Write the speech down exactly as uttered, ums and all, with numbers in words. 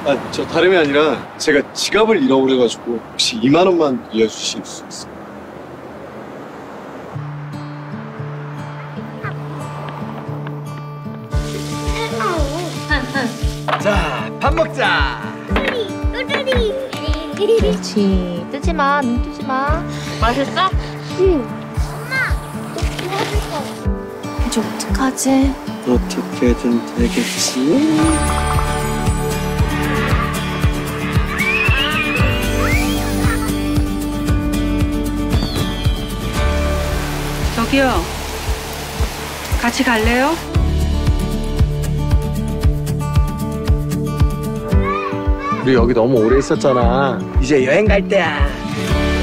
아, 저 다름이 아니라 제가 지갑을 잃어버려가지고 혹시 이만 원만 빌려주실 수 있어요? 자, 밥 먹자. 그렇지. 뜨지 마. 눈 뜨지 마. 맛있어? 응. 엄마, 너 도와줄 거 없어. 이제 어떡하지? 어떻게든 되겠지? 저기요. 같이 갈래요? 우리 여기 너무 오래 있었잖아. 이제 여행 갈 때야.